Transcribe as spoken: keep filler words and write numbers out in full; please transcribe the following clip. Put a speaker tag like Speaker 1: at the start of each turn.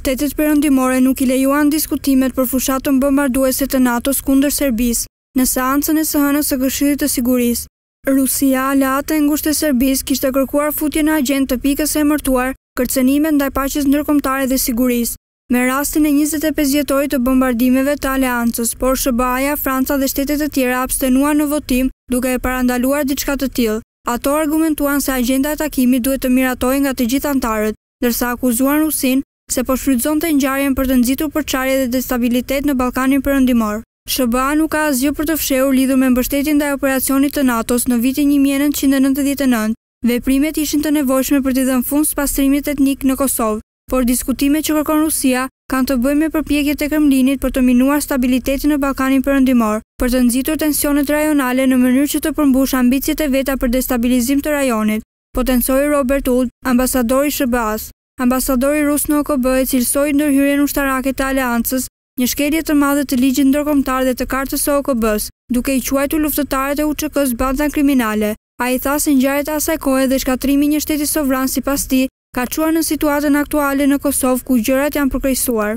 Speaker 1: Shtetet perëndimore nuk i lejuan diskutimet për fushatën bombarduese të NATO-s kundër Serbisë në seancën e së hënës së Këshillit të Sigurisë. Rusia, aleate e ngushtë e Serbisë, kishte kërkuar futjen në agjendë të pikës së emërtuar kërcënime ndaj paqes ndërkombëtare dhe sigurisë, me rastin e njëzet e pesë vjetorit të bombardimeve të aleancës, por S B A-ja, Franca dhe shtetet e tjera abstenuan në votim duke e parandaluar diçka të tillë. Ato argumentuan se agjenda e takimit duhet të miratojë nga të gjithë anëtarët, ndërsa akuzuan Rusinë se po shfrytëzonte ngjarjen për të nxitur përçarje dhe destabilitet në Ballkanin Perëndimor. S B A nuk ka asgjë për të fshehur lidhur me mbështetjen ndaj operacionit të NATO-s në vitin një mijë e nëntëqind e nëntëdhjetë e nëntë. Veprimet ishin të nevojshme për t'i dhënë fund pastrimit etnik në Kosovë, por diskutimet që kërkon Rusia kanë të bëjnë me përpjekjet e Kremlinit për të minuar stabilitetin në Ballkanin Perëndimor, për të nxitur tensionet rajonale në mënyrë që të përmbushë ambicjet e veta për destabilizim të rajonit, potencoi Robert Wood, ambasadori i S B A-s. Ambasadori rus në O K B e cilësoi ndërhyrjen ushtarake të aleancës një shkelje të madhe të ligjit ndërkombëtar dhe të kartës së O K B-s, duke i quajtur luftëtarët e U Ç K-s banda kriminale. Ai tha se ngjarjet e asaj kohe dhe shkatrimi i një shteti sovran sipas tij ka çuar në situatën aktuale në Kosovë ku gjërat janë përkeqësuar.